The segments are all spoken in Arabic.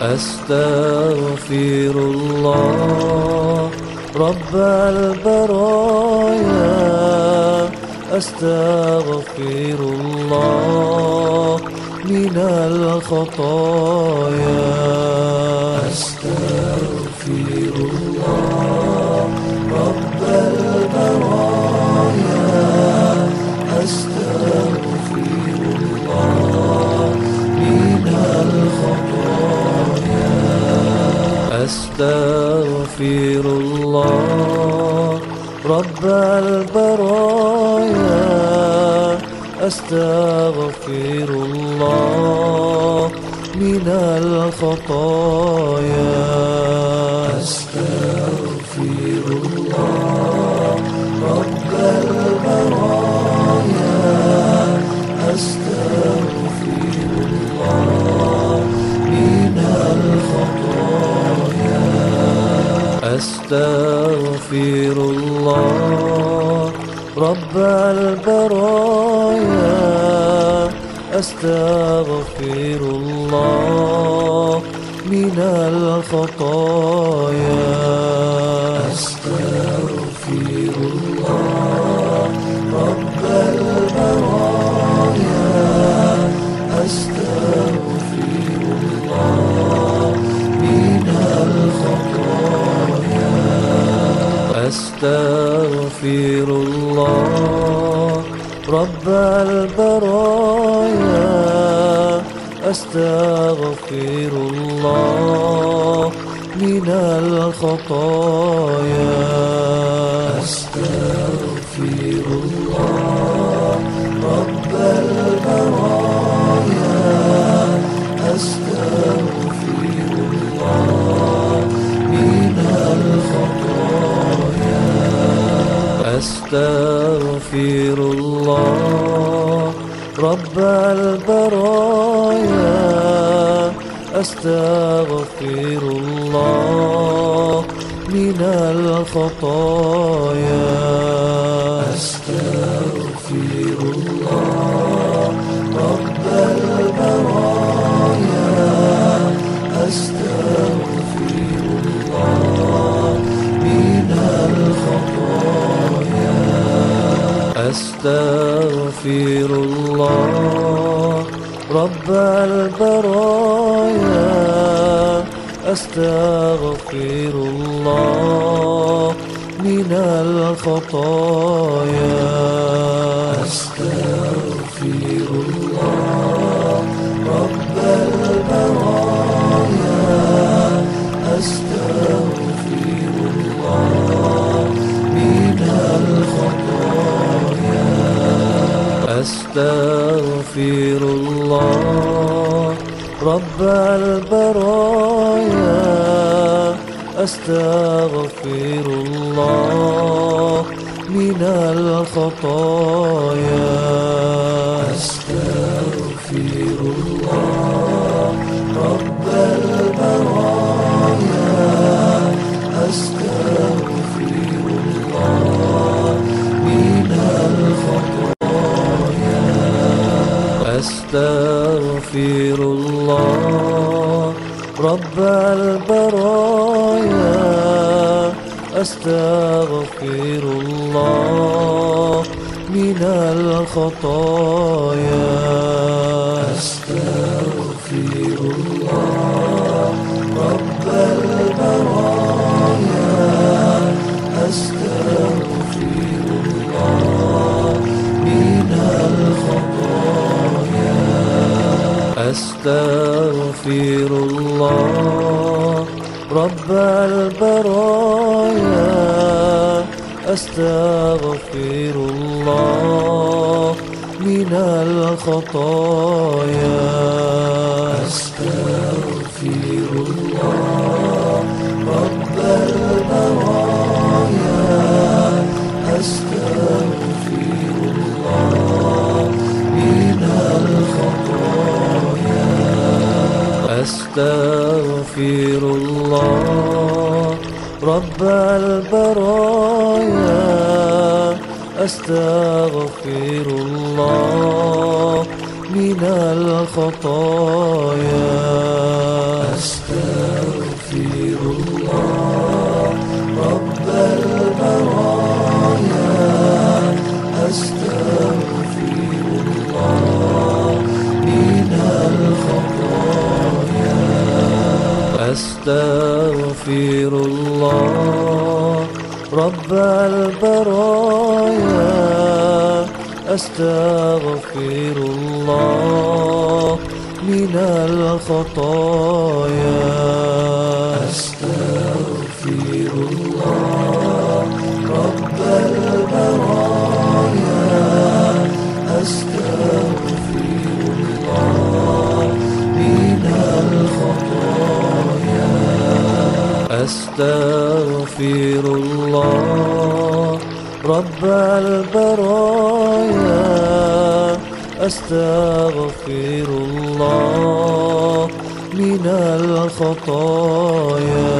أستغفر الله رب البرايا، أستغفر الله من الخطايا. أستغفر الله رب البرايا، أستغفر الله من الخطايا. أستغفر الله رب البرايا، أستغفر الله من الخطايا. أستغفر الله رب البرايا، أستغفر الله من الخطايا. أستغفر الله رب البرايا، أستغفر الله من الخطايا. أستغفر الله رب البرايا، أستغفر الله من الخطايا. أستغفر الله رب البرايا، أستغفر الله من الخطايا. أستغفر الله رب البرايا، أستغفر الله من الخطايا. أستغفر الله رب البرايا، أستغفر الله من الخطايا. أستغفر الله رب البرايا، أستغفر الله من الخطايا. أستغفر الله رب البرايا، أستغفر الله من الخطايا. أستغفر الله رب البرايا، أستغفر الله من الخطايا. أستغفر الله رب البرايا، أستغفر الله من الخطايا. أستغفر الله رب البرايا، أستغفر الله من الخطايا. أستغفر الله رب البرايا، أستغفر الله من الخطايا. أستغفر الله رب البرايا، أستغفر الله من الخطايا. أستغفر الله رب البرايا، أستغفر الله من الخطايا. أستغفر الله رب البرايا، أستغفر الله من الخطايا. أستغفر الله رب البرايا، أستغفر الله من الخطايا. رب البرايا أستغفر الله من الخطايا. أستغفر الله رب البرايا أستغفر الله من الخطايا. أستغفر الله رب البرايا أستغفر الله من الخطايا.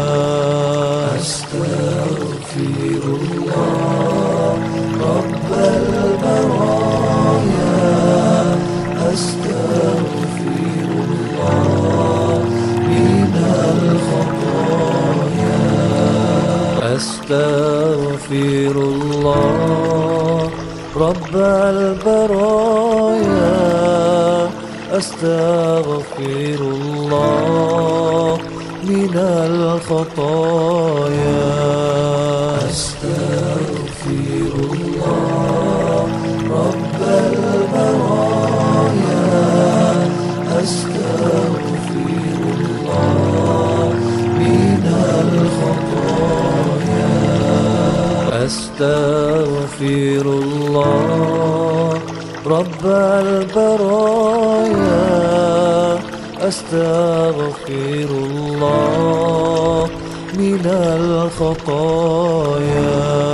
أستغفر الله رب البرايا أستغفر الله من الخطايا. أستغفر الله رب البرايا أستغفر الله من الخطايا. أستغفر الله رب البرايا أستغفر الله من الخطايا. أستغفر الله رب البرايا أستغفر الله من الخطايا.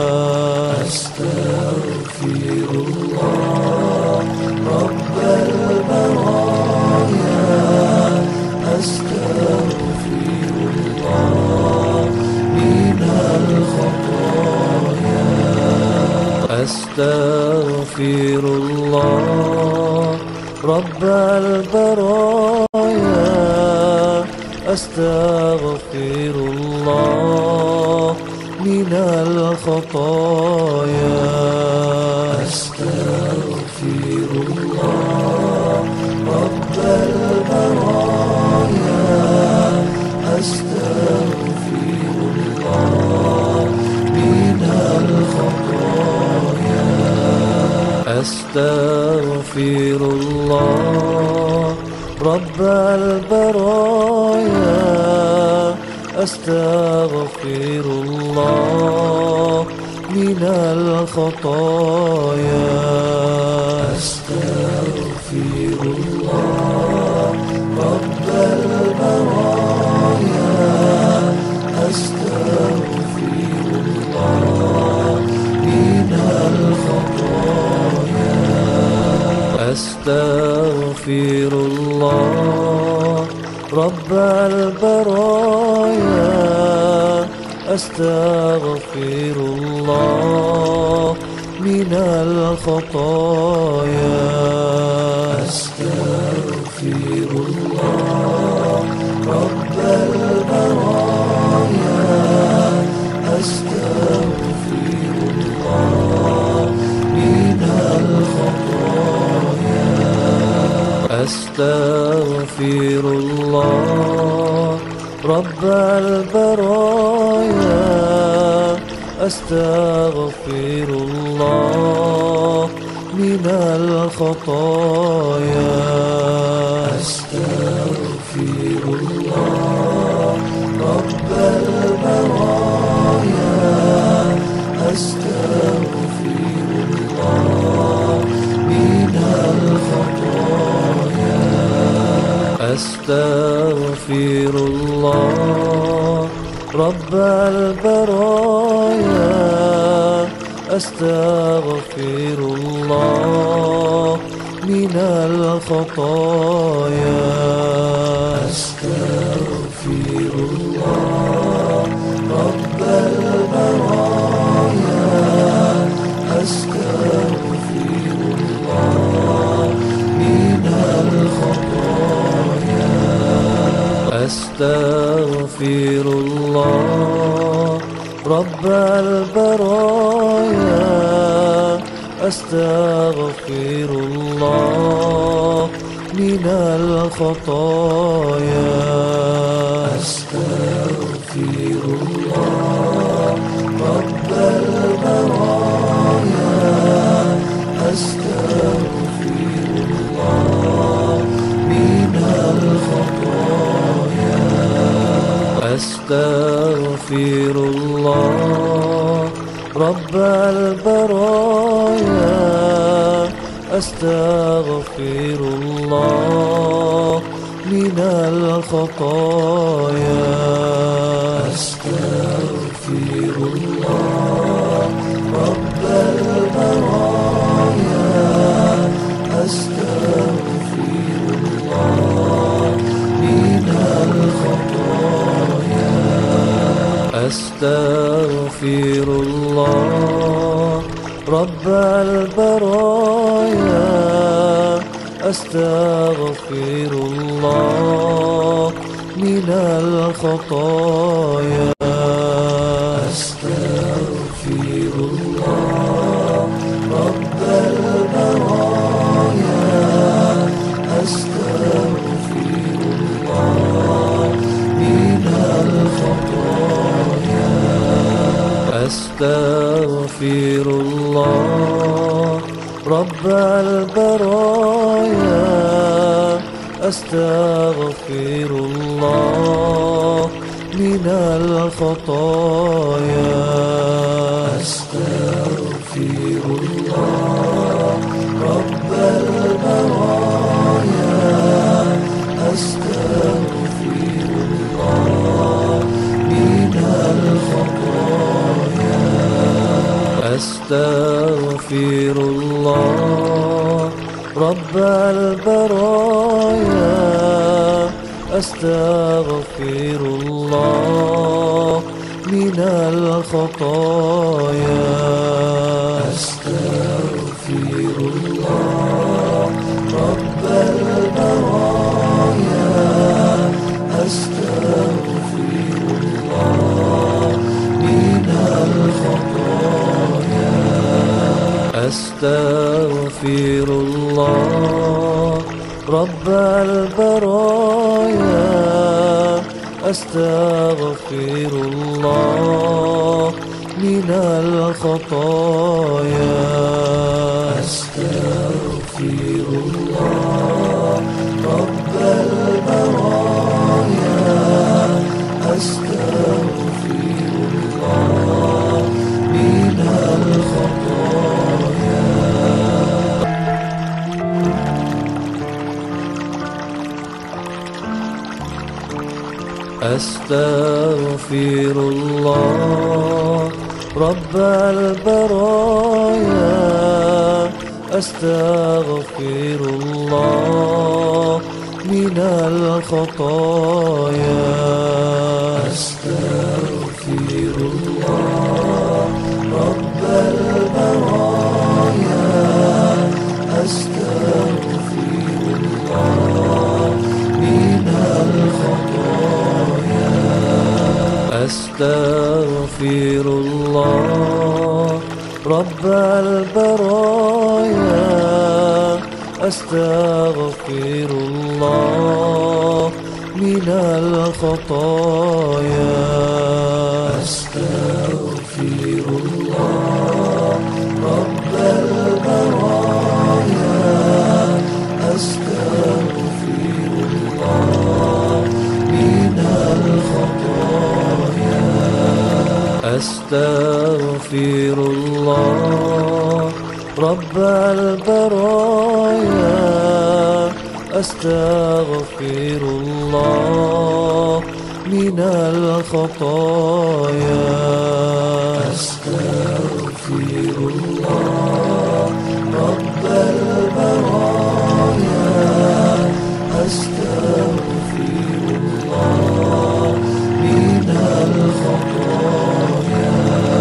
أستغفر الله رب البرايا أستغفر الله من الخطايا. أستغفر الله رب البرايا أستغفر الله من الخطايا. أستغفر الله رب البرايا أستغفر الله من الخطايا. أستغفر الله رب البرايا أستغفر الله من الخطايا. أستغفر الله رب البرايا أستغفر الله من الخطايا. أستغفر الله رب البرايا أستغفر الله من الخطايا. أستغفر الله رب البرايا أستغفر الله من الخطايا. أستغفر الله رب البرايا أستغفر الله من الخطايا. أستغفر الله رب البرايا أستغفر الله من الخطايا. أستغفر الله رب البرايا أستغفر الله من الخطايا. أستغفر الله رب البرايا أستغفر الله من الخطايا. أستغفر الله رب البرايا أستغفر الله من الخطايا. أستغفر الله رب أستغفر الله رب البرايا أستغفر الله من الخطايا أستغفر الله رب البرايا أستغفر الله من الخطايا أستغفر الله رب البرايا أستغفر الله من الخطايا أستغفر الله رب البرايا أستغفر الله من الخطايا أستغفر الله رب البرايا أستغفر الله من الخطايا أستغفر الله رب البرايا أستغفر الله من الخطايا أستغفر الله رب البرايا أستغفر الله من الخطايا أستغفر الله رب البرايا أستغفر الله من الخطايا أستغفر الله رب البرايا أستغفر الله من الخطايا أستغفر الله رب البرايا أستغفر الله من الخطايا أستغفر الله رب البرايا أستغفر الله من الخطايا أستغفر الله رب البرايا أستغفر الله من الخطايا أستغفر الله رب البرايا أستغفر الله من الخطايا أستغفر الله رب البرايا أستغفر الله من الخطايا أستغفر الله رب البرايا أستغفر الله من الخطايا أستغفر الله رب البرايا أستغفر الله من الخطايا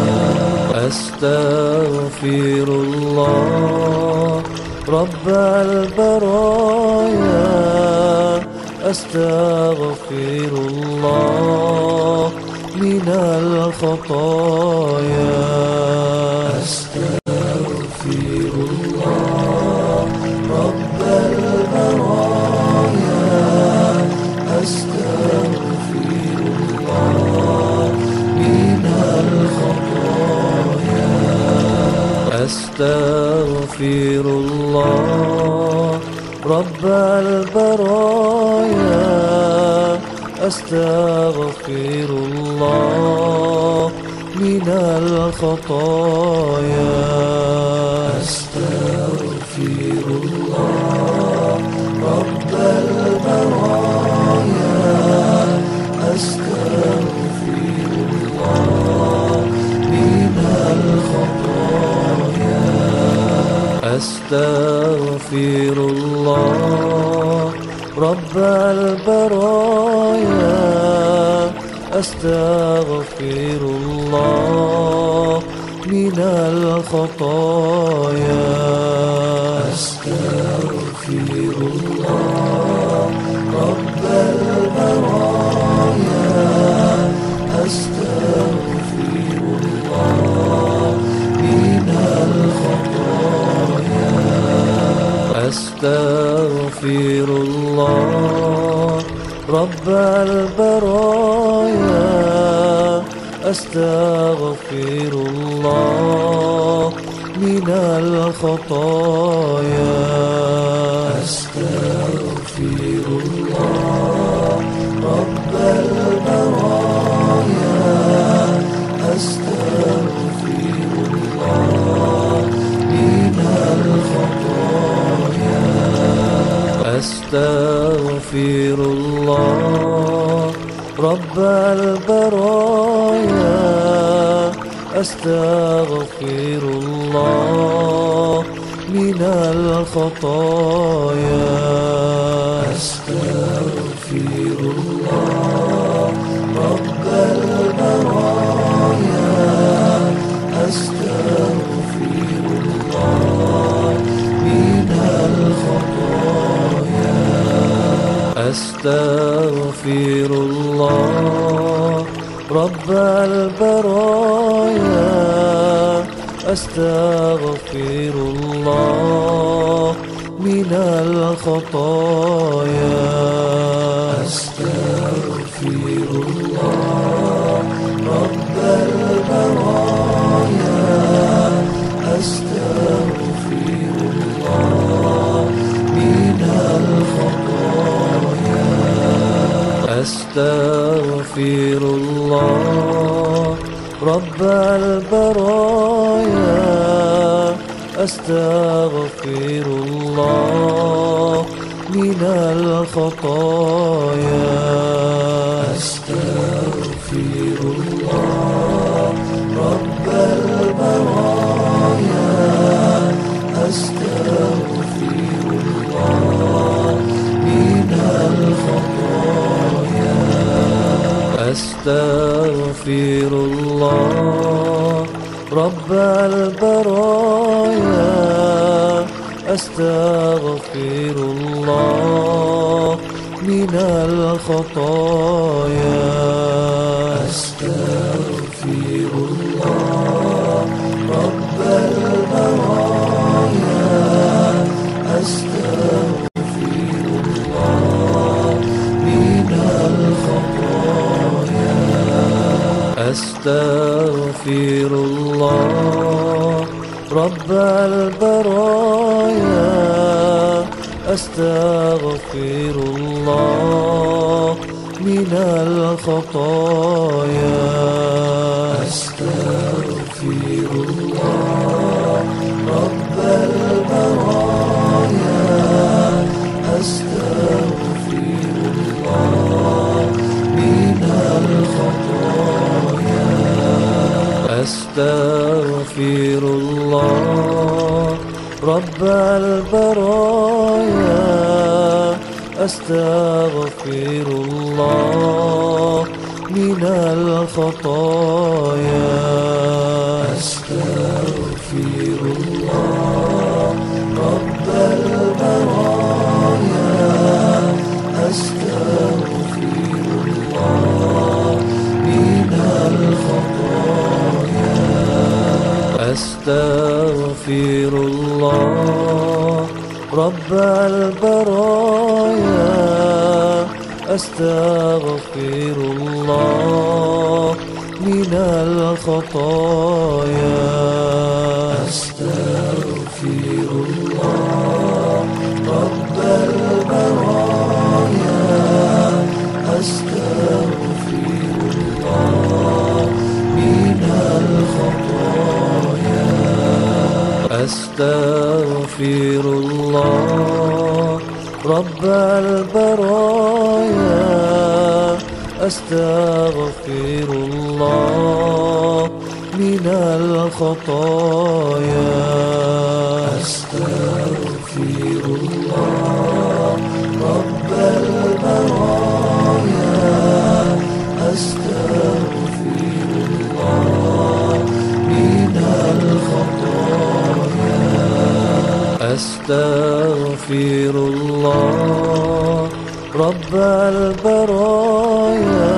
أستغفر الله رب البرايا أستغفر الله من الخطايا أستغفر الله رب البرايا أستغفر الله من الخطايا أستغفر الله رب البرايا أستغفر الله من الخطايا. أستغفر الله رب البرايا. أستغفر الله من الخطايا. أستغفر الله رب البرايا. أستغفر الله من الخطايا. أستغفر الله رب البرايا. أستغفر الله من الخطايا. أستغفر الله رب البرايا. أستغفر الله من الخطايا. أستغفر الله رب البرايا. أستغفر الله من الخطايا. أستغفر الله رب البرايا. أستغفر الله من الخطايا. أستغفر الله رب البرايا. أستغفر الله من الخطايا. أستغفر الله رب البرايا. أستغفر الله من الخطايا. أستغفر الله رب البرايا. أستغفر الله من الخطايا. أستغفر الله رب البرايا. أستغفر الله من الخطايا. أستغفر الله رب البرايا. أستغفر الله من الخطايا. أستغفر الله رب البرايا. أستغفر الله من الخطايا. أستغفر الله رب البرايا. أستغفر الله من الخطايا. أستغفر الله رب البرايا. أستغفر الله من الخطايا. أستغفر الله رب البرايا. أستغفر الله من الخطايا. أستغفر الله رب البرايا. أستغفر الله من الخطايا. أستغفر الله رب البرايا. أستغفر الله من الخطايا. أستغفر الله رب البرايا. أستغفر الله من الخطايا. أستغفر الله رب البرايا. أستغفر أستغفر الله رب البرايا أستغفر الله من الخطايا أستغفر الله رب البرايا أستغفر الله من الخطايا أستغفر الله رب البرايا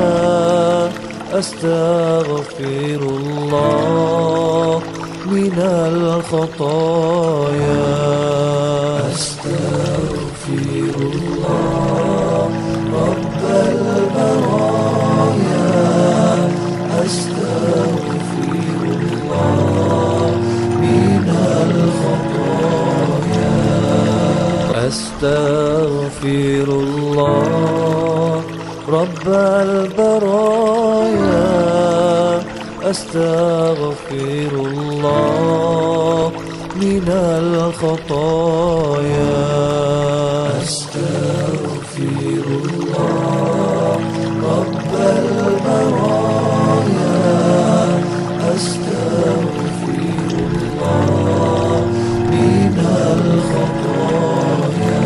أستغفر الله من الخطايا أستغفر الله رب البرايا أستغفر الله من الخطايا أستغفر الله رب البرايا أستغفر الله من الخطايا أستغفر الله رب البرايا أستغفر الله من الخطايا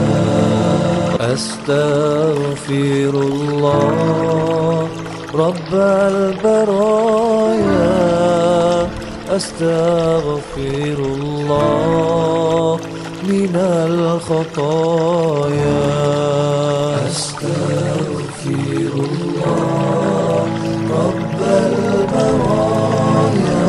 أستغفر الله رب البرايا أستغفر الله من الخطايا أستغفر الله رب البرايا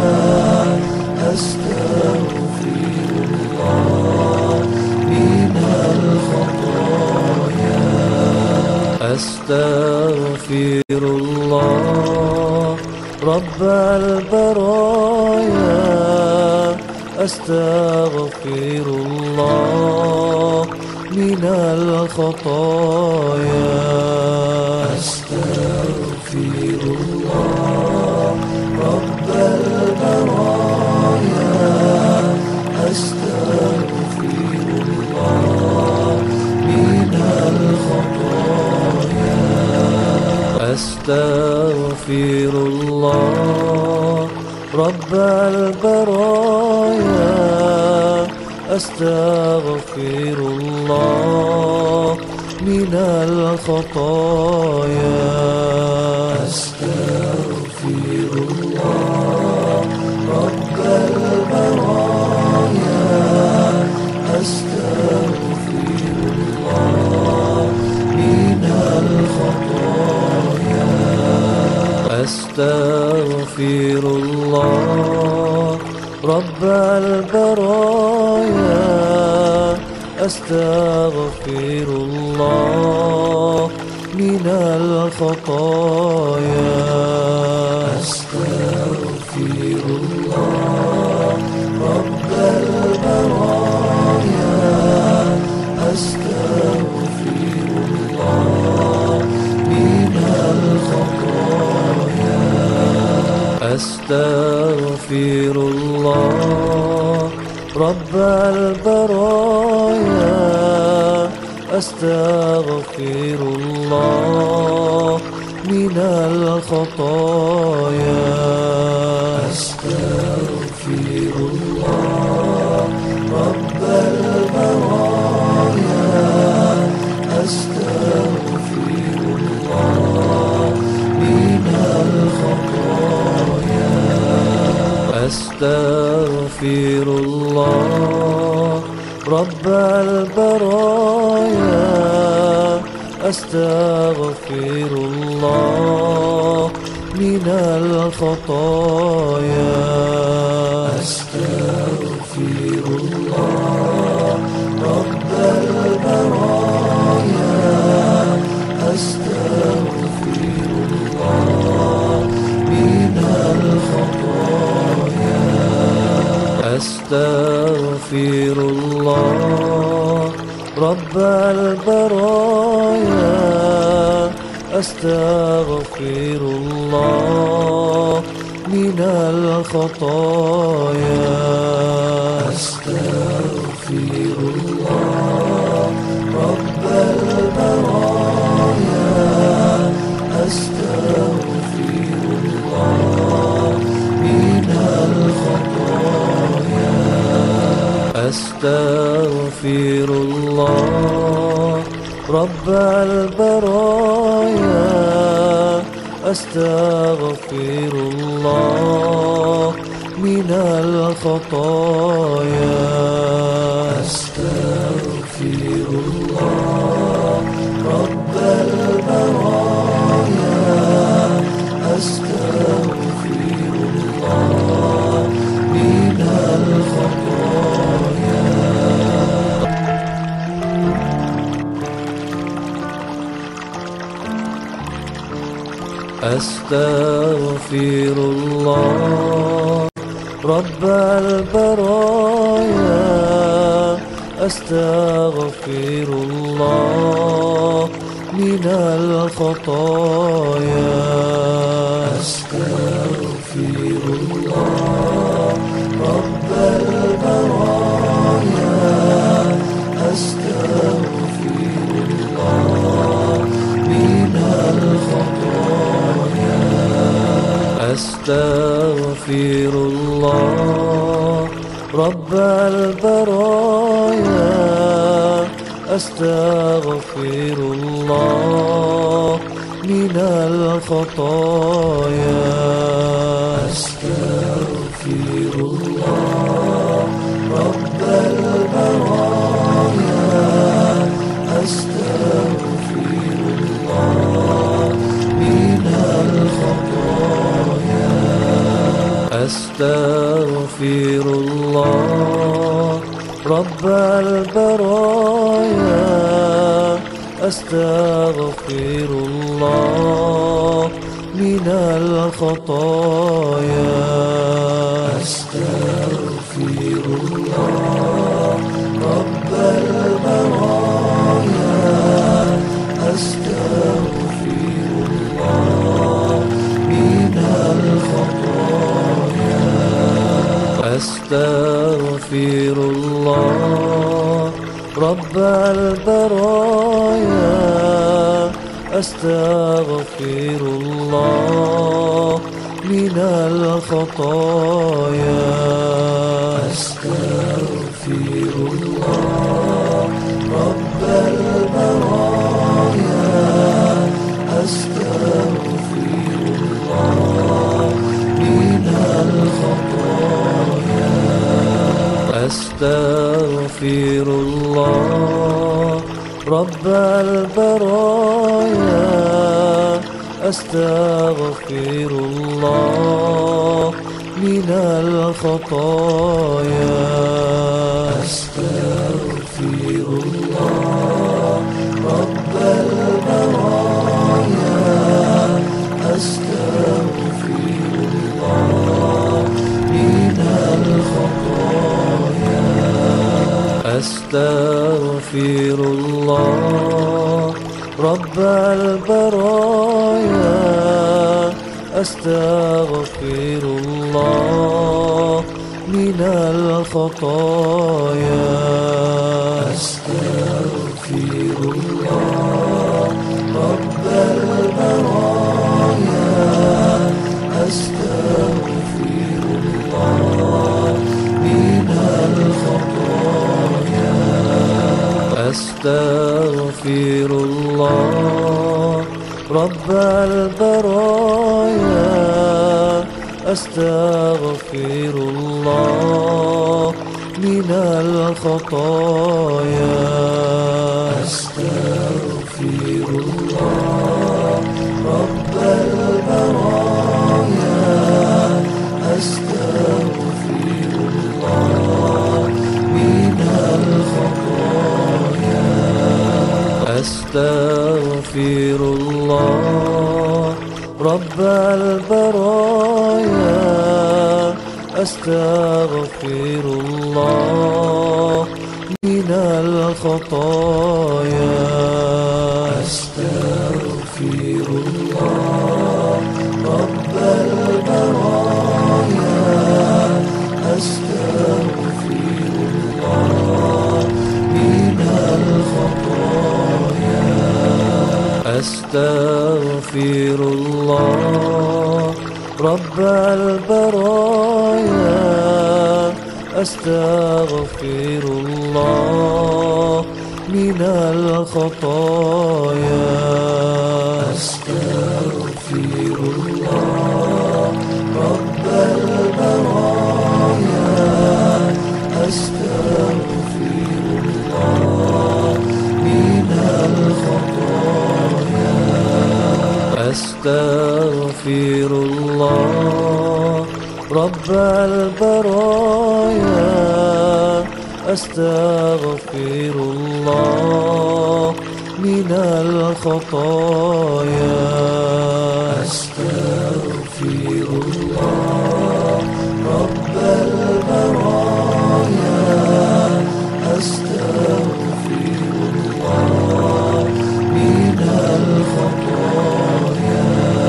أستغفر الله من الخطايا أستغفر الله رب البرايا أستغفر الله من الخطايا أستغفر الله رب البرايا أستغفر الله من الخطايا أستغفر الله رب البرايا أستغفر الله من الخطايا أستغفر الله رب البرايا أستغفر الله من الخطايا أستغفر الله رب البرايا أستغفر الله من الخطايا أستغفر الله رب البرايا أستغفر الله من الخطايا أستغفر الله رب البرايا أستغفر الله من الخطايا أستغفر الله رب البرايا أستغفر الله من الخطايا أستغفر الله رب البرايا أستغفر الله من الخطايا أستغفر الله رب البرايا أستغفر الله من الخطايا أستغفر الله رب البرايا أستغفر الله من الخطايا. أستغفر الله رب البرايا، أستغفر الله من الخطايا. أستغفر الله رب البرايا، أستغفر الله من الخطايا. أستغفر الله رب البرايا، أستغفر الله من الخطايا. أستغفر الله رب البرايا، أستغفر الله من الخطايا. أستغفر الله رب البرايا، أستغفر الله من الخطايا. أستغفر الله رب البرايا، أستغفر الله من الخطايا. أستغفر الله رب البرايا، أستغفر الله من الخطايا. أستغفر الله رب البرايا، أستغفر الله من الخطايا. أستغفر الله رب البرايا، أستغفر الله من الخطايا. أستغفر الله رب البرايا، أستغفر الله من الخطايا. أستغفر الله رب البرايا، أستغفر الله من الخطايا. أستغفر الله رب البرايا، أستغفر الله من الخطايا. أستغفر الله رب البرايا، أستغفر الله من الخطايا. أستغفر الله رب البرايا، أستغفر الله من الخطايا. أستغفر الله رب البرايا، أستغفر الله من الخطايا. أستغفر الله رب البرايا، أستغفر الله من الخطايا. أستغفر الله رب البرايا، أستغفر الله من الخطايا. أستغفر الله رب البرايا، أستغفر الله من الخطايا. أستغفر الله رب البرايا، أستغفر الله رب البرايا أستغفر الله من الخطايا أستغفر الله رب البرايا أستغفر الله من الخطايا أستغفر الله رب البرايا أستغفر الله من الخطايا أستغفر الله رب البرايا أستغفر الله من الخطايا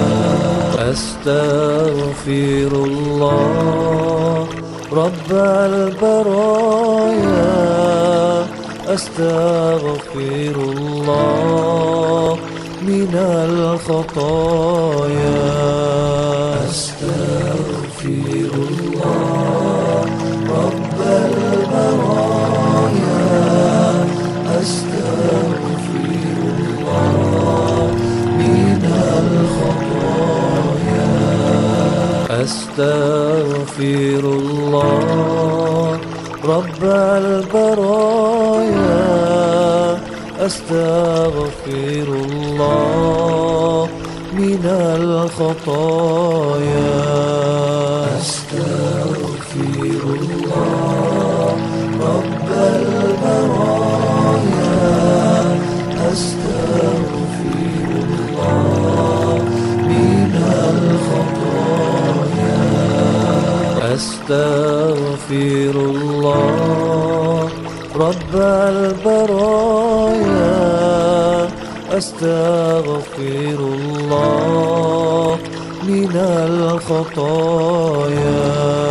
أستغفر الله رب البرايا أستغفر الله من الخطايا أستغفر الله رب البرايا أستغفر الله من الخطايا أستغفر الله رب البرايا أستغفر الله من الخطايا أستغفر الله رب البرايا أستغفر الله من الخطايا أستغفر الله رب البرايا أستغفر الله من الخطايا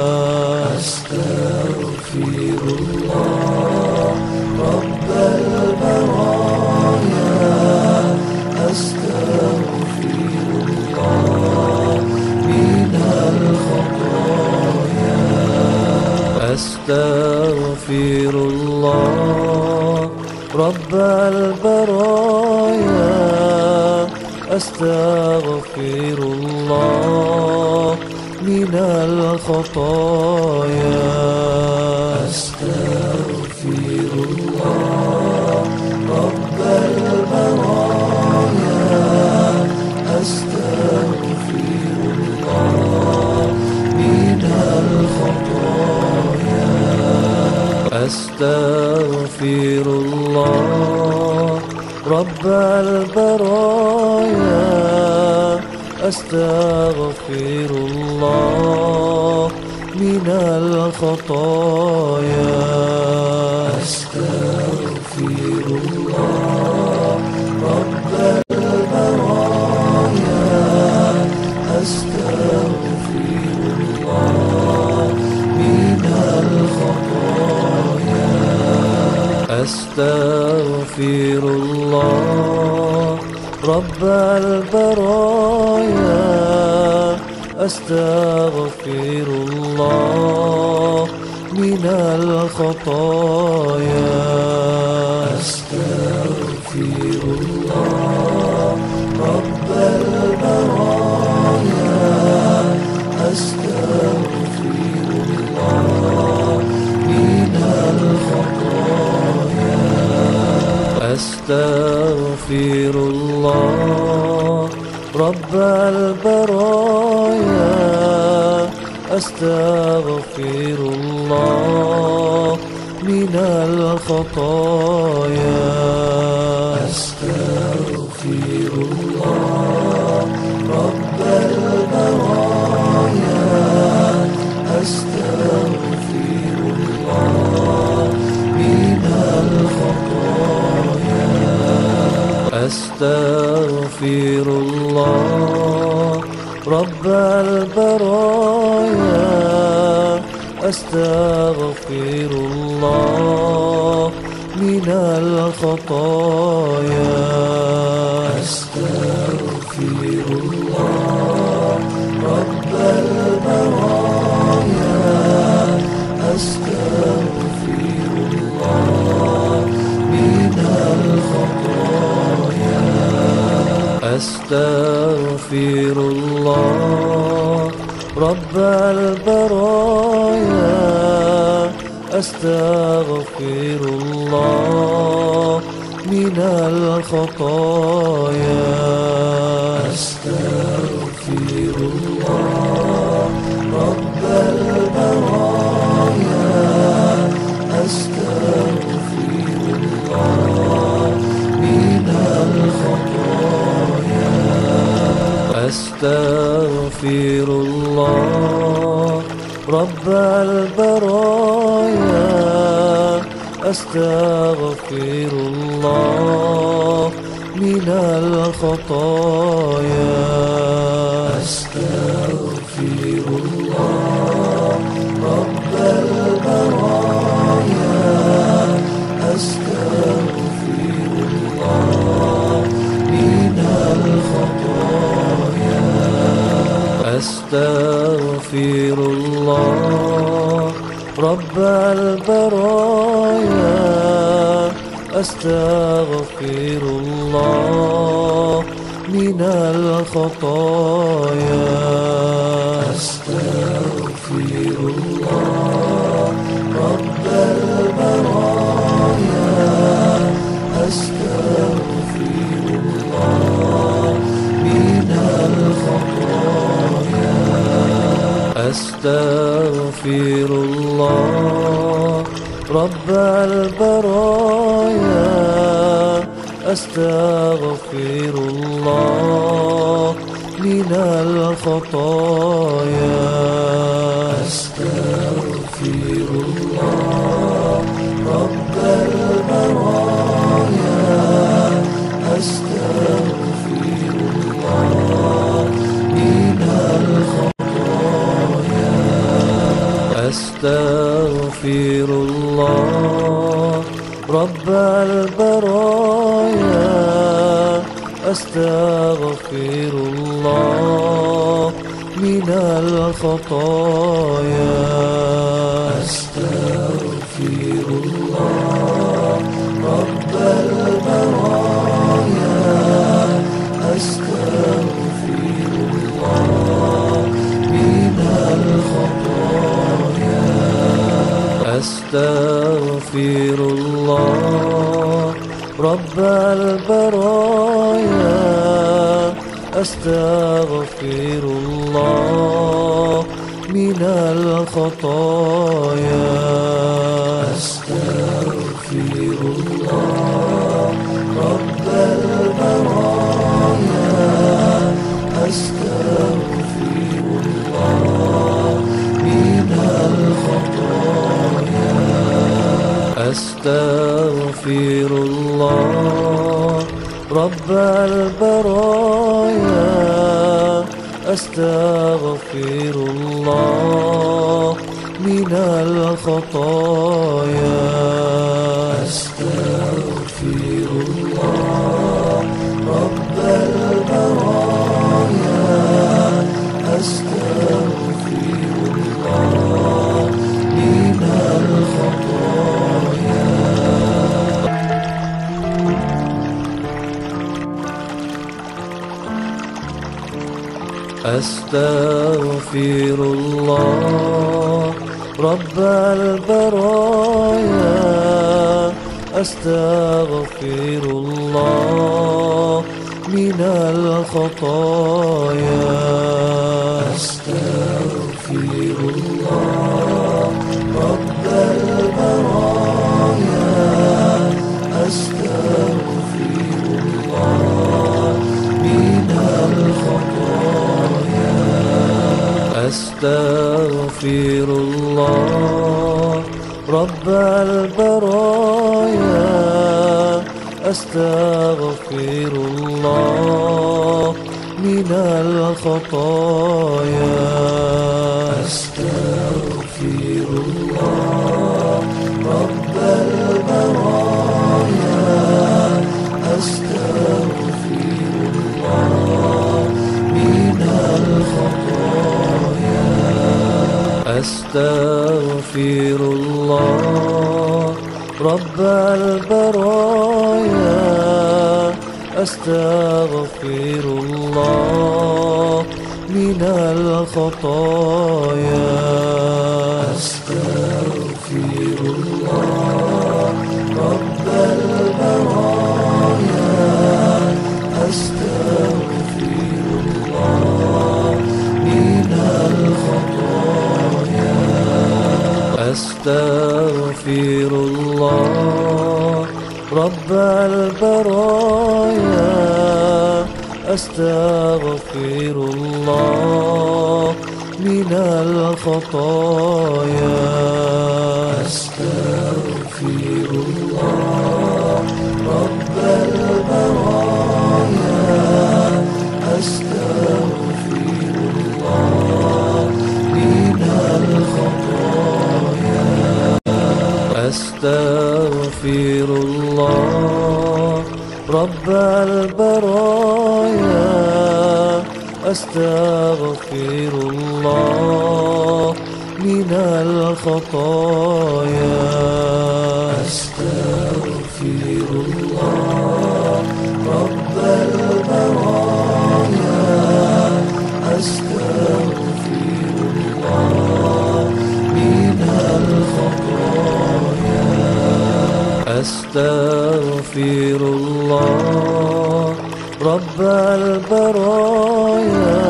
أستغفر الله رب البرايا أستغفر الله من الخطايا أستغفر الله رب البرايا أستغفر الله من الخطايا أستغفر الله رب البرايا أستغفر الله من الخطايا أستغفر الله رب البرايا أستغفر الله من الخطايا أستغفر الله رب البرايا أستغفر الله من الخطايا أستغفر الله رب البرايا أستغفر الله من الخطايا أستغفر الله رب البرايا أستغفر الله من الخطايا أستغفر الله رب البرايا أستغفر الله من الخطايا أستغفر الله رب البرايا أستغفر الله من الخطايا أستغفر الله رب البرايا أستغفر الله من الخطايا أستغفر أستغفر الله رب البرايا أستغفر الله من الخطايا أستغفر الله رب البرايا أستغفر الله من الخطايا أستغفر الله رب البرايا أستغفر الله من الخطايا أستغفر الله رب البرايا أستغفر الله من الخطايا أستغفر الله رب البرايا أستغفر الله من الخطايا أستغفر الله رب البرايا أستغفر الله من الخطايا أستغفر الله رب البرايا أستغفر الله من الخطايا أستغفر الله رب البرايا أستغفر الله من الخطايا أستغفر الله رب البرايا أستغفر الله من الخطايا أستغفر الله رب البرايا أستغفر الله من الخطايا أستغفر الله رب البرايا أستغفر الله من الخطايا أستغفر الله رب البرايا أستغفر الله من الخطايا أستغفر الله رب البرايا أستغفر الله من الخطايا أستغفر الله رب البرايا أستغفر الله من الخطايا أستغفر الله رب البرايا أستغفر الله من الخطايا أستغفر الله رب البرايا أستغفر الله من الخطايا أستغفر الله رب البرايا أستغفر الله من الخطايا أستغفر الله رب البرايا أستغفر الله من الخطايا أستغفر الله رب البرايا أستغفر الله من الخطايا. أستغفر الله رب البرايا. أستغفر الله من الخطايا. أستغفر الله رب البرايا. أستغفر الله من الخطايا. أستغفر الله رب البرايا. أستغفر الله من الخطايا. أستغفر الله رب البرايا. أستغفر الله من الخطايا. أستغفر الله رب البرايا. أستغفر الله من الخطايا. أستغفر الله رب البرايا.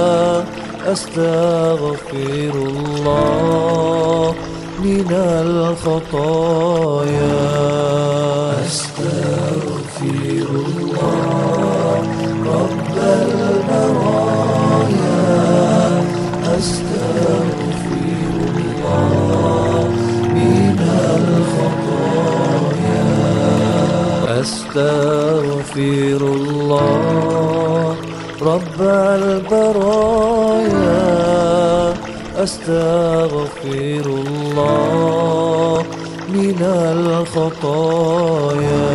أستغفر الله من الخطايا. أستغفر الله رب البرايا. أستغفر الله من الخطايا. أستغفر الله رب البرايا. أستغفر الله من الخطايا.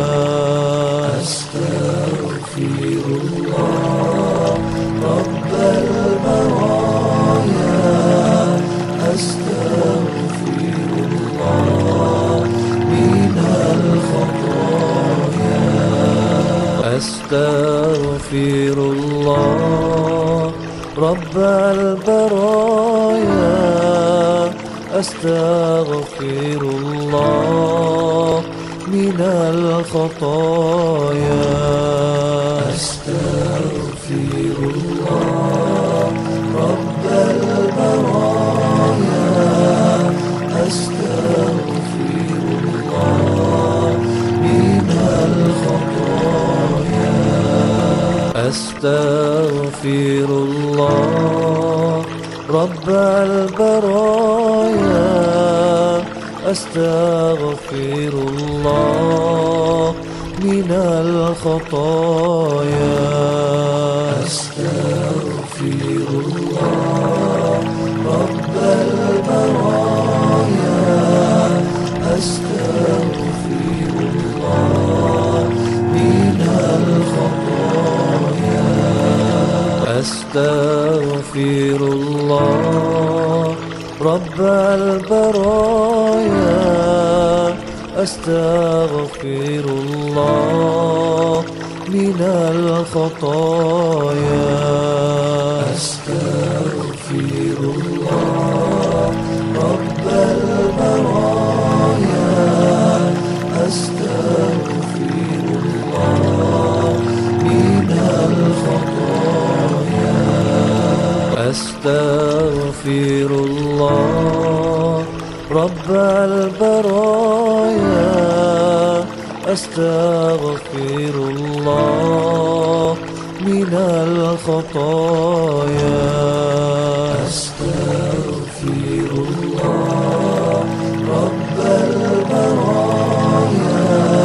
أستغفر الله رب البرايا. أستغفر الله من الخطايا. أستغفر الله رب البرايا. أستغفر الله من الخطايا. أستغفر الله رب البرايا. أستغفر الله من الخطايا. أستغفر الله رب البرايا. أستغفر الله من الخطايا. أستغفر الله رب البرايا. أستغفر الله من الخطايا. أستغفر الله رب البرايا. أستغفر الله من الخطايا. أستغفر الله رب البرايا. أستغفر الله من الخطايا. أستغفر الله رب البرايا. أستغفر الله من الخطايا. أستغفر الله رب البرايا.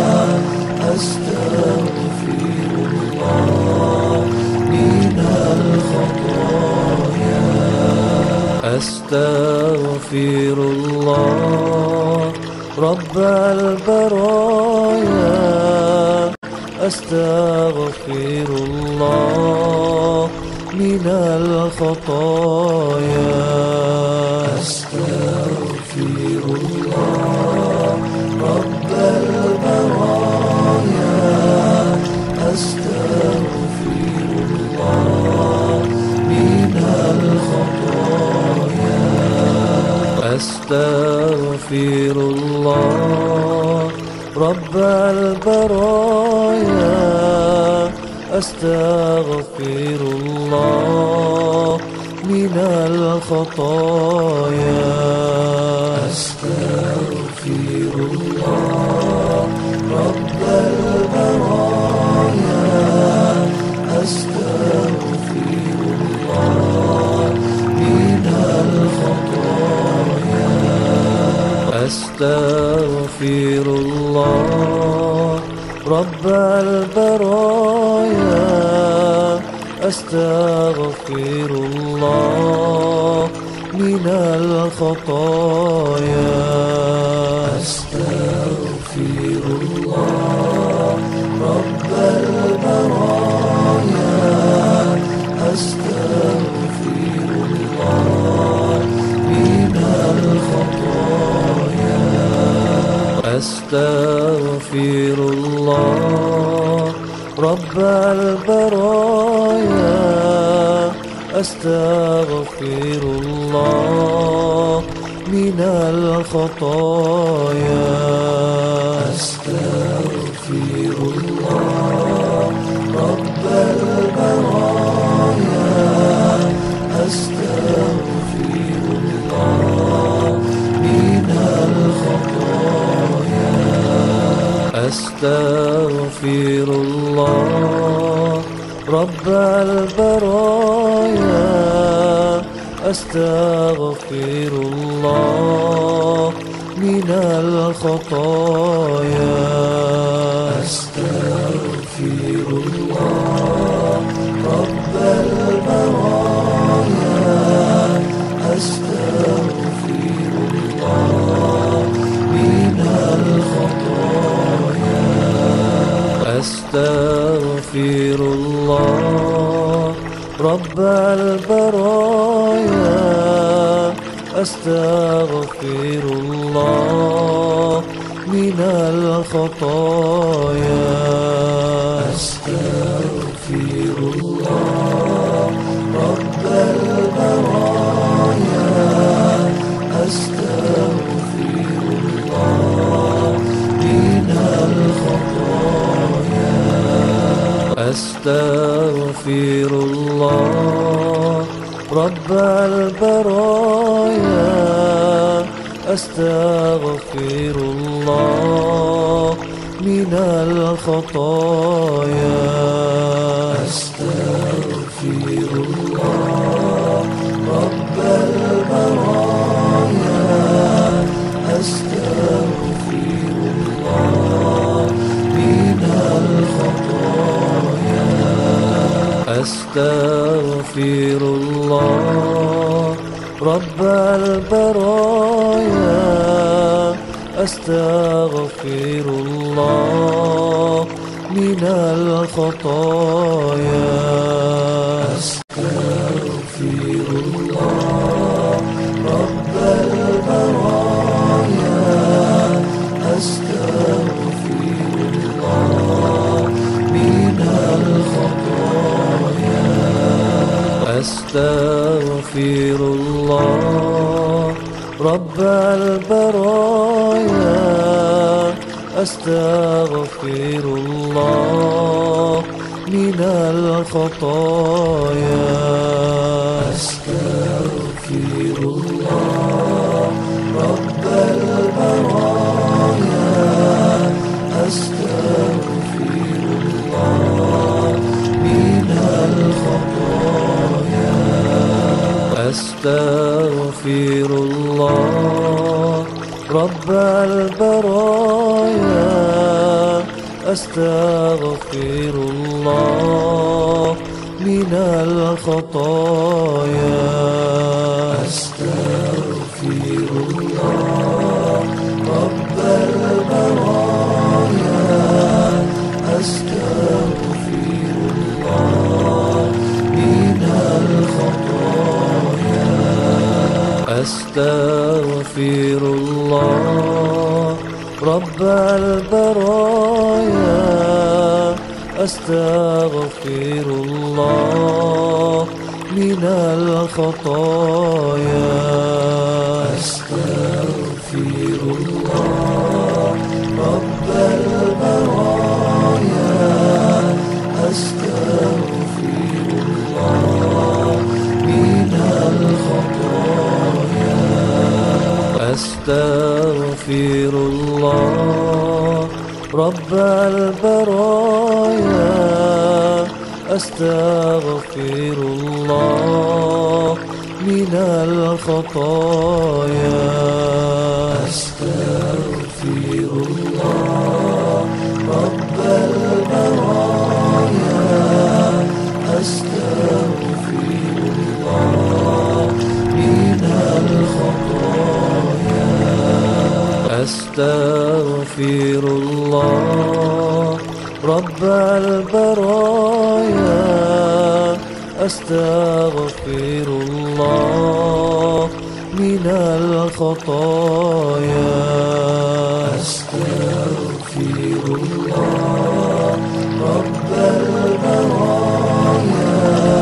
أستغفر الله من الخطايا. أستغفر الله رب البرايا. أستغفر الله من الخطايا. أستغفر الله رب البرايا. أستغفر أستغفر الله رب البرايا أستغفر الله من الخطايا أستغفر الله رب البرايا أستغفر الله من الخطايا أستغفر الله رب البرايا أستغفر الله من الخطايا أستغفر الله رب البرايا أستغفر الله من الخطايا أستغفر الله رب البرايا أستغفر الله من الخطايا أستغفر الله رب البرايا أستغفر الله من الخطايا أستغفر الله رب البرايا أستغفر الله من الخطايا أستغفر الله رب البرايا أستغفر الله من الخطايا أستغفر الله رب البرايا أستغفر الله من الخطايا أستغفر الله رب البرايا أستغفر الله من الخطايا أستغفر الله رب البرايا أستغفر الله من الخطايا أستغفر الله رب البرايا أستغفر الله من الخطايا أستغفر الله رب البرايا أستغفر الله من الخطايا أستغفر الله رب البرايا أستغفر الله من الخطايا أستغفر الله رب البرايا أستغفر الله من الخطايا أستغفر الله رب البرايا أستغفر الله من الخطايا أستغفر الله رب البرايا أستغفر الله من الخطايا أستغفر الله رب البرايا أستغفر الله من الخطايا أستغفر الله رب البرايا أستغفر الله من الخطايا أستغفر رب البرايا أستغفر الله من الخطايا. أستغفر الله رب البرايا أستغفر الله من الخطايا. أستغفر الله رب البرايا أستغفر الله من الخطايا. أستغفر الله رب البرايا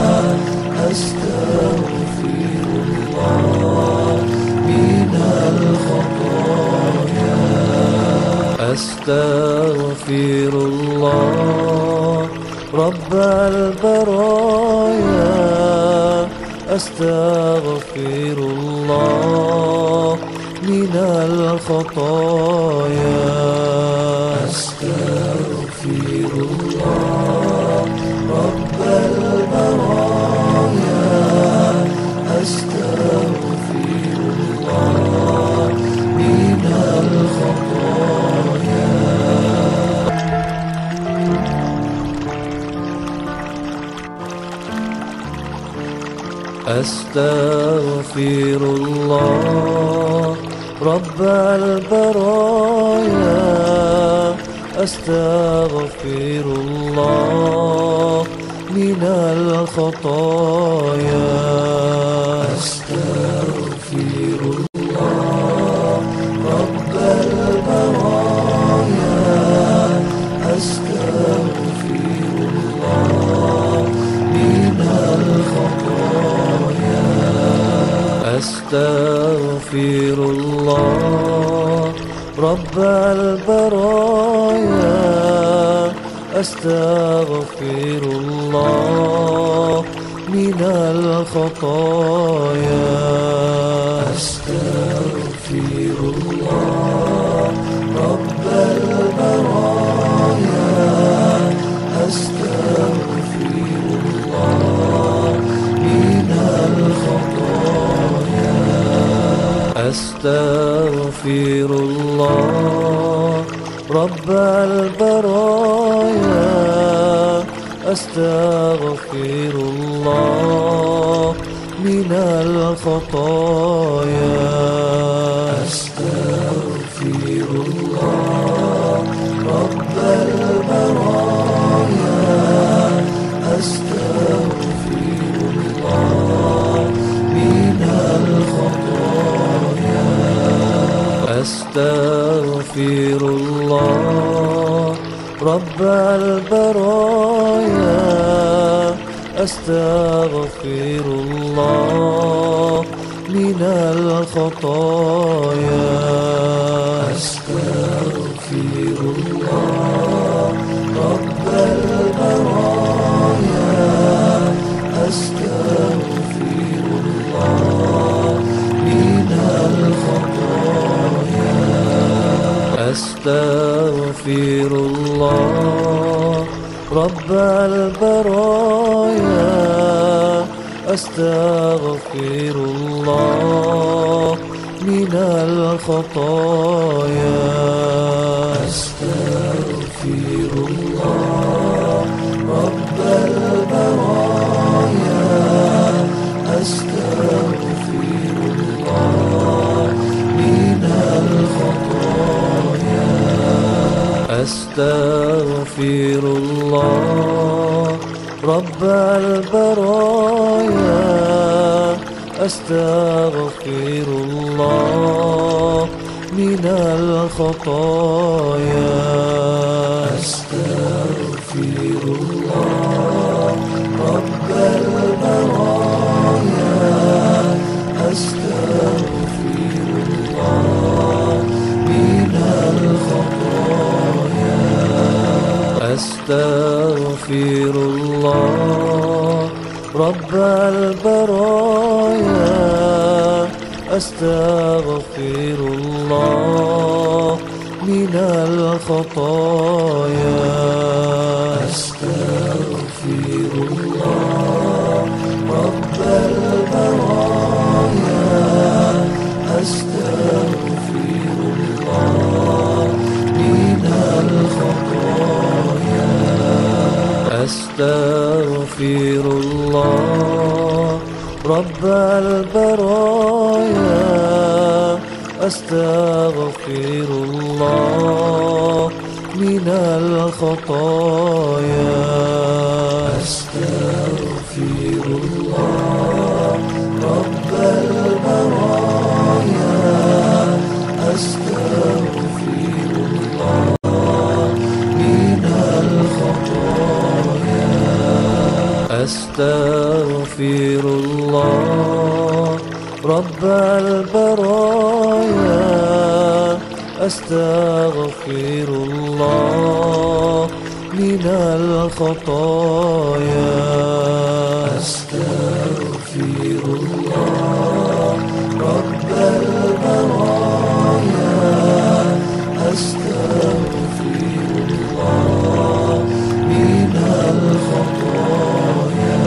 أستغفر الله من الخطايا. أستغفر الله رب البرايا أستغفر الله من الخطايا. أستغفر الله رب البرايا أستغفر الله من الخطايا. أستغفر الله رب البرايا أستغفر الله من الخطايا. أستغفر الله رب البرايا أستغفر الله من الخطايا. أستغفر الله رب البرايا أستغفر الله من الخطايا. أستغفر الله رب البرايا أستغفر الله من الخطايا. أستغفر الله رب البرايا أستغفر الله من الخطايا. أستغفر الله رب البرايا أستغفر الله من الخطايا. أستغفر الله رب البرايا أستغفر الله من الخطايا. أستغفر الله رب البرايا أستغفر الله من الخطايا. أستغفر الله رب البرايا أستغفر الله من الخطايا. أستغفر الله رب البرايا أستغفر الله من الخطايا. أستغفر الله رب البرايا أستغفر الله من الخطايا. أستغفر الله رب البرايا أستغفر الله من الخطايا. أستغفر الله رب البرايا أستغفر الله من الخطايا. أستغفر الله رب البرايا، أستغفر الله من الخطايا. أستغفر الله رب البرايا، أستغفر الله من الخطايا. أستغفر الله رب البرايا، أستغفر الله من الخطايا. أستغفر الله رب البرايا، أستغفر الله من الخطايا. أستغفر الله رب البرايا، أستغفر الله من الخطايا.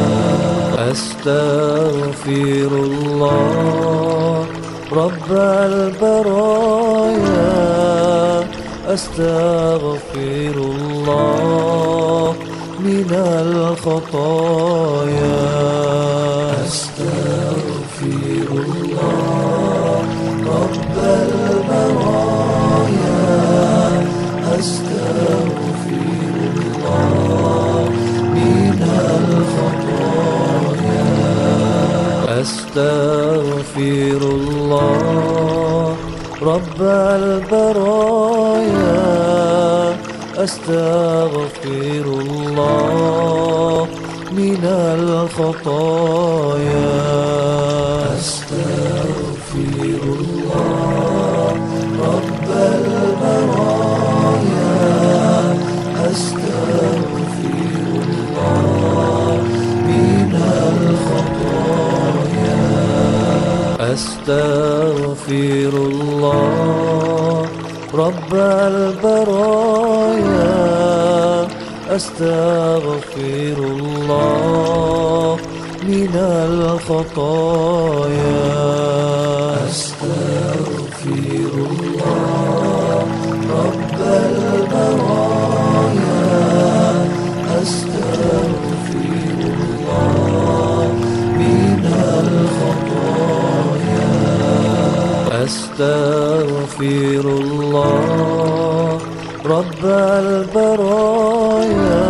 أستغفر الله رب البرايا، أستغفر الله من الخطايا. أستغفر الله رب البرايا، أستغفر الله من الخطايا. أستغفر الله رب البرايا، أستغفر الله من الخطايا. أستغفر الله رب البرايا، أستغفر الله من الخطايا. أستغفر الله رب البرايا، أستغفر الله من الخطايا. أستغفر الله رب البرايا، أستغفر الله من الخطايا. أستغفر الله رب البرايا،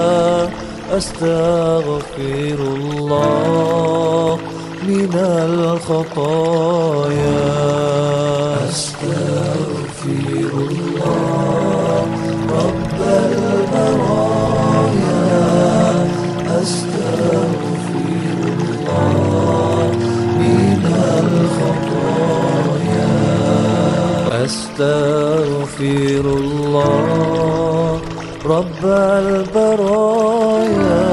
أستغفر الله من الخطايا. أستغفر الله رب البرايا، أستغفر الله من الخطايا. أستغفر الله رب البرايا،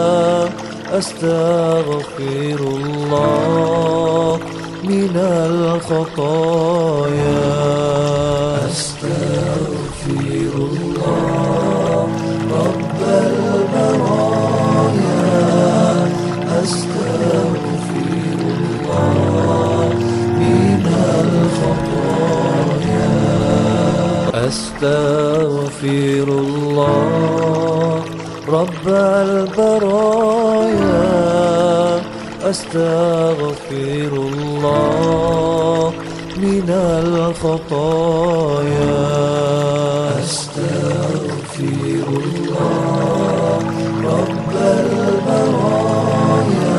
أستغفر الله من الخطايا. أستغفر الله رب البرايا، أستغفر الله من الخطايا. أستغفر الله رب البرايا، أستغفر الله من الخطايا. أستغفر الله رب البرايا،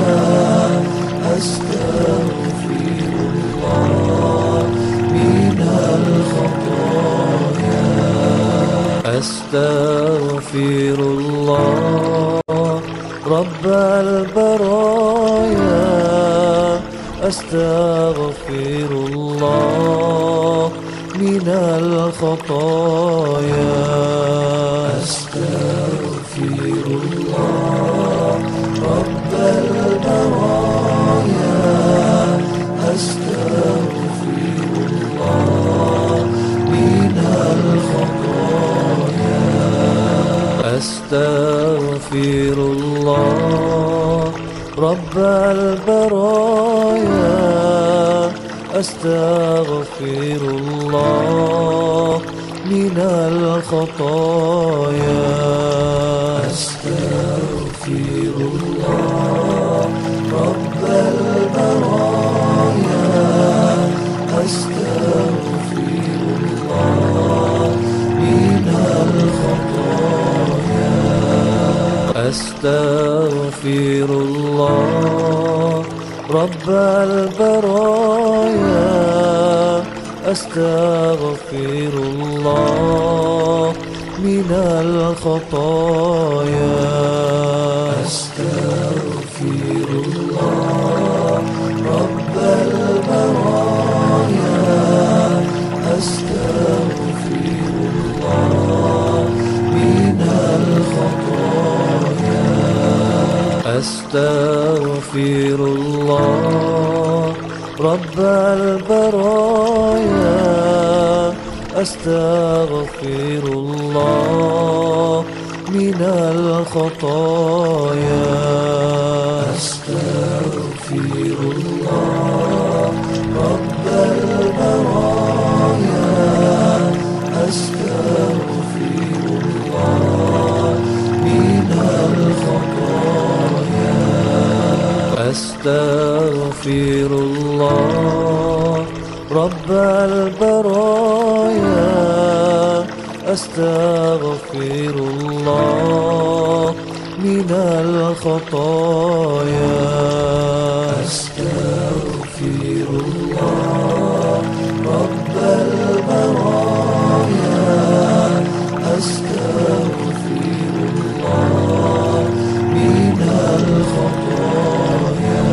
أستغفر الله من الخطايا. أستغفر الله رب البرايا، أستغفر الله من الخطايا. أستغفر الله رب البرايا، أستغفر الله من أستغفر الله رب البرايا أستغفر الله من الخطايا أستغفر الله رب البرايا أستغفر الله من الخطايا أستغفر الله رب البرايا أستغفر الله من الخطايا أستغفر الله رب البرايا أستغفر الله من الخطايا أستغفر الله رب البرايا أستغفر الله من الخطايا أستغفر الله رب البرايا أستغفر الله من الخطايا أستغفر الله رب البرايا أستغفر الله من الخطايا أستغفر الله رب البرايا أستغفر الله من الخطايا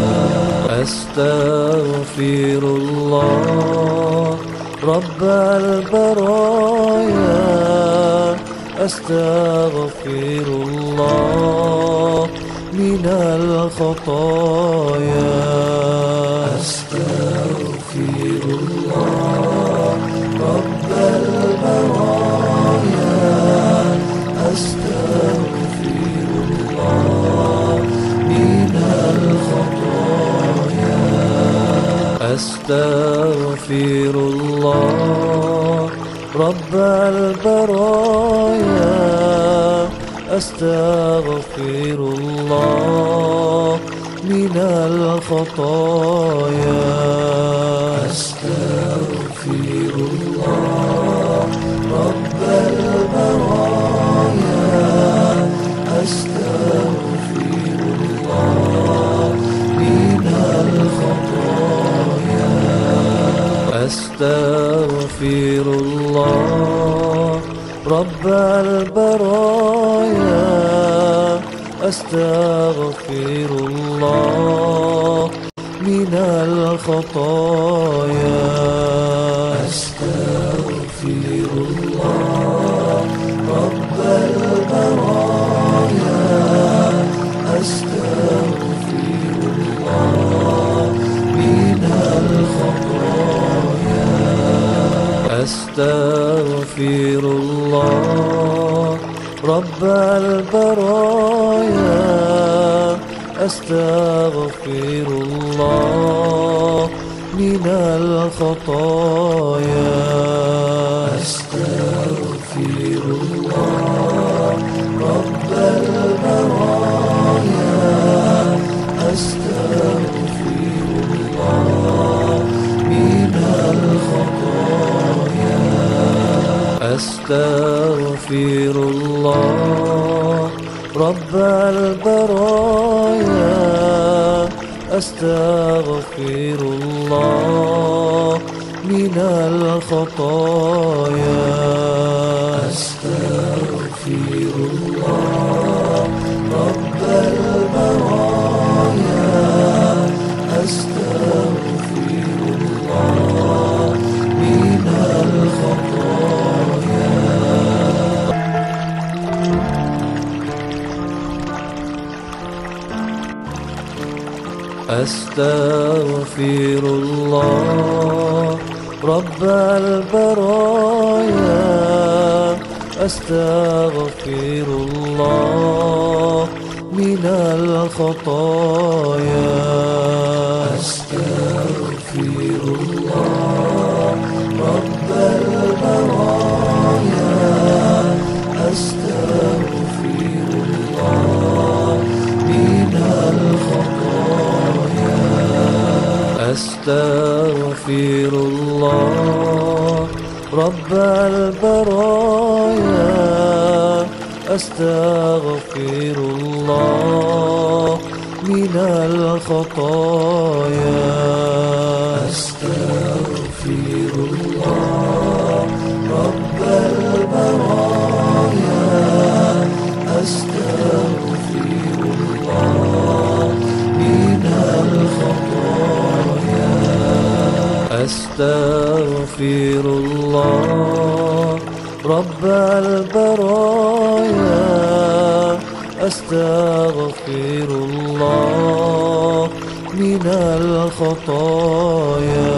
أستغفر الله رب البرايا أستغفر الله من الخطايا أستغفر الله رب البرايا أستغفر الله من الخطايا أستغفر الله رب البرايا أستغفر الله من الخطايا أستغفر الله رب البرايا أستغفر الله من الخطايا أستغفر الله رب البرايا أستغفر الله من الخطايا أستغفر الله رب البرايا أستغفر الله من الخطايا أستغفر الله رب البرايا أستغفر الله من الخطايا أستغفر الله رب البرايا أستغفر الله من الخطايا أستغفر الله رب البرايا أستغفر الله من الخطايا أستغفر الله رب البرايا أستغفر الله من الخطايا أستغفر الله رب البرايا أستغفر الله من الخطايا. أستغفر الله رب البرايا. أستغفر الله من الخطايا. أستغفر الله رب البرايا. أستغفر الله من الخطايا. أستغفر الله رب البرايا. أستغفر الله من الخطايا. أستغفر الله رب البرايا. أستغفر الله من الخطايا.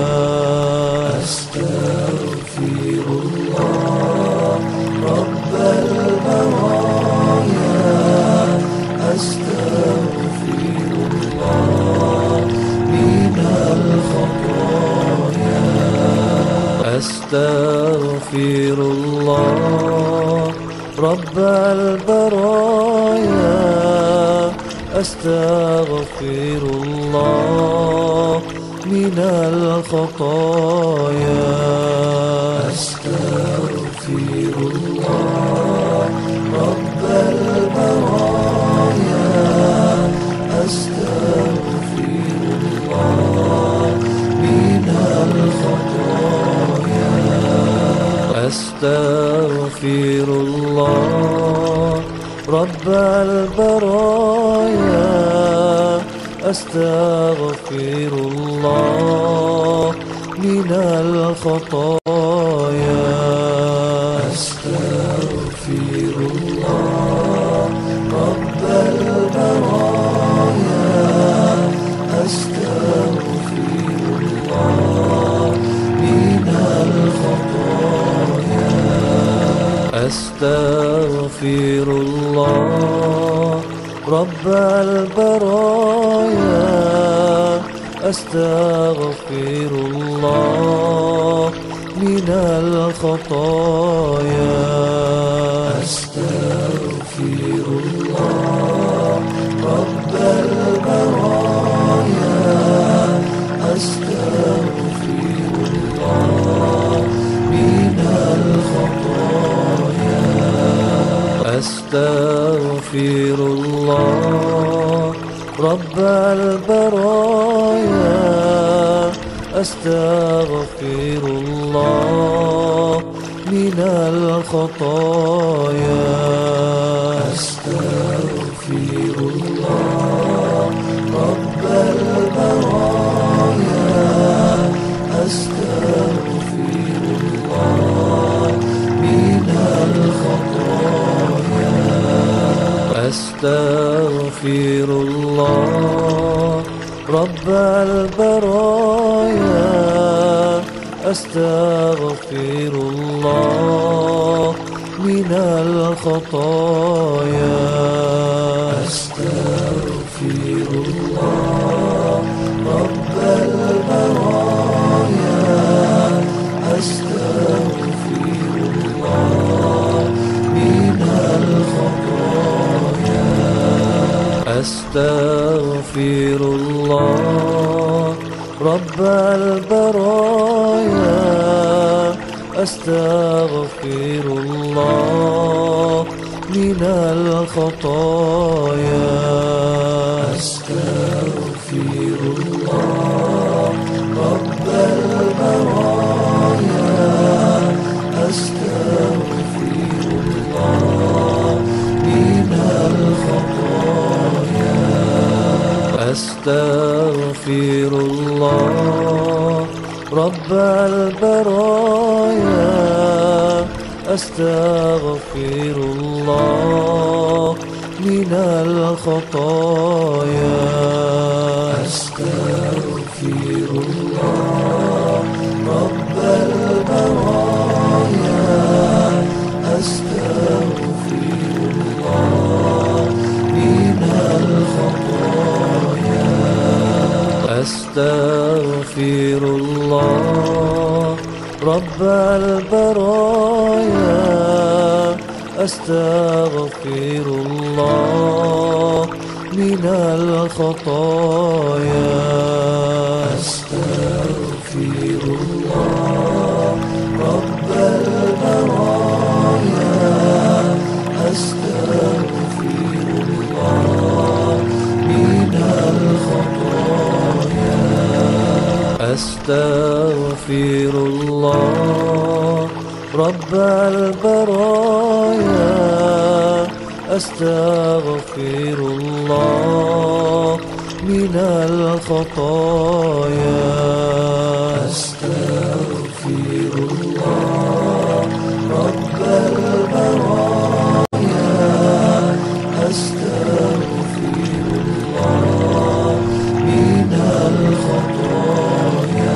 أستغفر الله رب البرايا. أستغفر الله من الخطايا. أستغفر الله رب البرايا. أستغفر الله من الخطايا. أستغفر الله رب البرايا. أستغفر الله من الخطايا. أستغفر الله رب البرايا. أستغفر الله من الخطايا. أستغفر الله رب البرايا. أستغفر الله من الخطايا. أستغفر الله رب البرايا. أستغفر الله من الخطايا. أستغفر الله رب البرايا. أستغفر الله من الخطايا. أستغفر الله رب البرايا. أستغفر الله من الخطايا. أستغفر الله رب البرايا. أستغفر الله من الخطايا. أستغفر الله رب البرايا. أستغفر الله من الخطايا. أستغفر الله رب البرايا. أستغفر الله من الخطايا. أستغفر الله رب البرايا. أستغفر الله من الخطايا. أستغفر الله رب البرايا. أستغفر الله من الخطايا. أستغفر الله رب البرايا. أستغفر الله من الخطايا. أستغفر الله رب البرايا. أستغفر رب البرايا أستغفر الله من الخطايا أستغفر الله رب البرايا أستغفر الله من الخطايا أستغفر الله رب البرايا أستغفر الله من الخطايا أستغفر الله رب البرايا أستغفر الله من الخطايا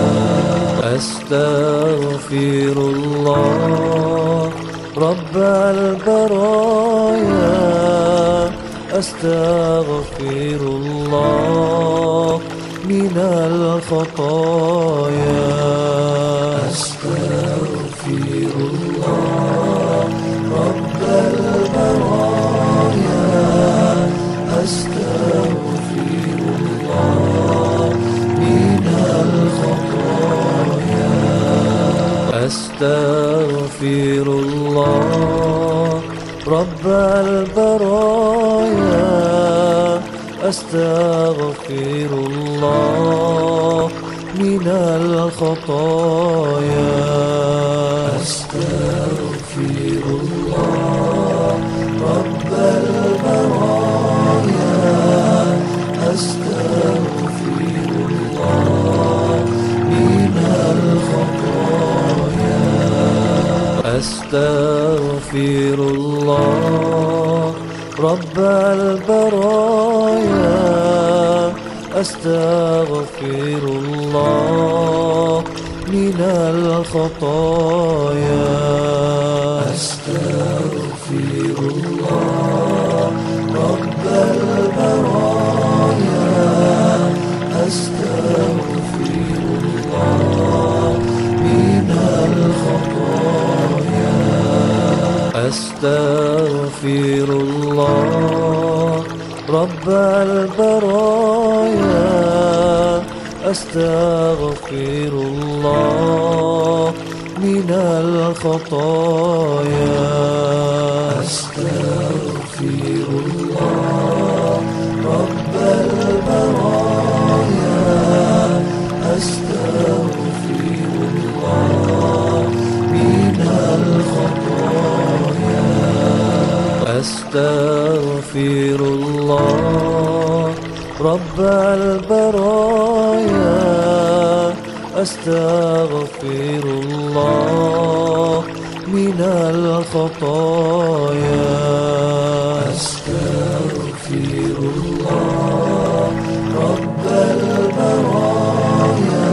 أستغفر الله رب البرايا أستغفر الله من الخطايا أستغفر الله رب البرايا أستغفر الله من الخطايا أستغفر الله رب البرايا أستغفر الله من الخطايا أستغفر الله رب البرايا أستغفر الله من الخطايا أستغفر الله رب البرايا أستغفر الله من الخطايا أستغفر الله رب البرايا أستغفر الله من الخطايا أستغفر الله رب البرايا أستغفر الله من الخطايا أستغفر الله رب البرايا أستغفر الله من الخطايا أستغفر الله رب البرايا أستغفر الله من الخطايا أستغفر الله رب البرايا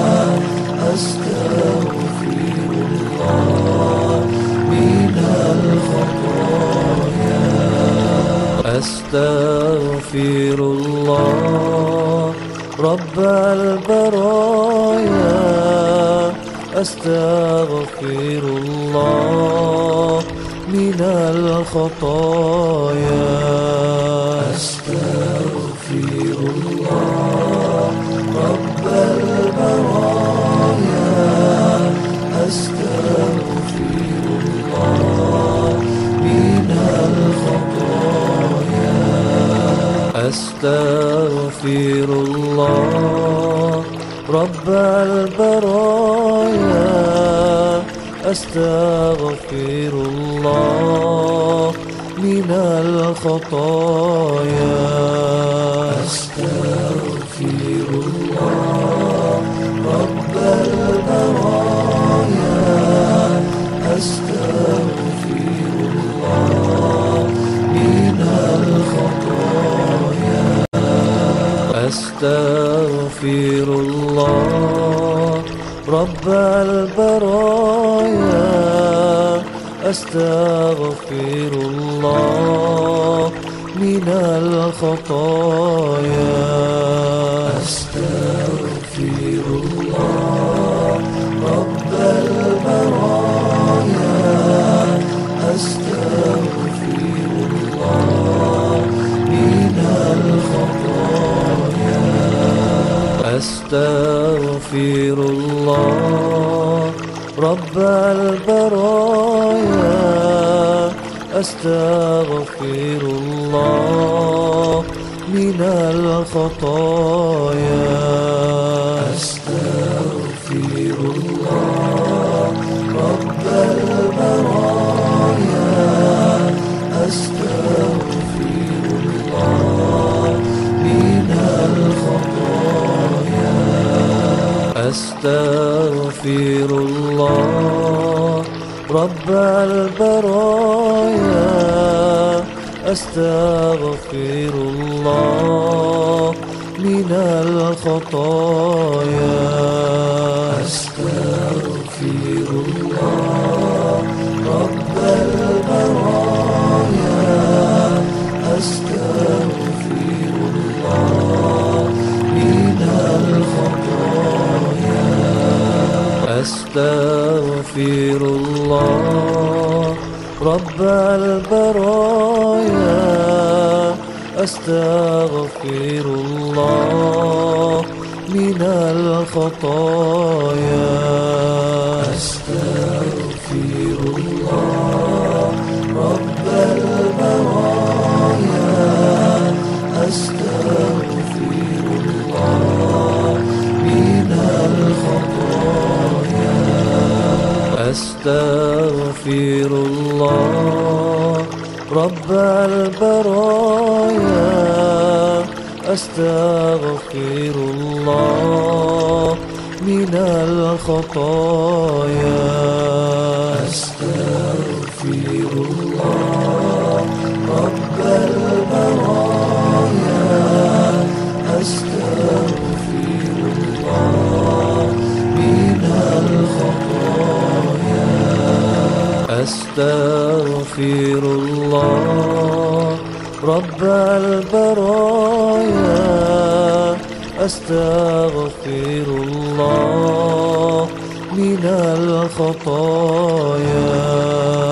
أستغفر الله من الخطايا أستغفر الله رب البرايا أستغفر الله من الخطايا أستغفر الله رب البرايا أستغفر الله من الخطايا أستغفر الله رب البرايا أستغفر الله من الخطايا أستغفر الله رب البرايا أستغفر الله من الخطايا أستغفر الله رب البرايا أستغفر الله من الخطايا أستغفر الله رب أستغفر الله رب البرايا أستغفر الله من الخطايا أستغفر الله رب البرايا أستغفر الله من الخطايا أستغفر الله رب البرايا أستغفر الله من الخطايا أستغفر الله رب البرايا أستغفر الله من الخطايا أستغفر الله رب البرايا أستغفر الله من الخطايا أستغفر الله رب البرايا أستغفر الله من الخطايا أستغفر الله رب البرايا أستغفر الله من الخطايا أستغفر الله رب البرايا أستغفر الله من الخطايا أستغفر الله رب البرايا أستغفر الله من الخطايا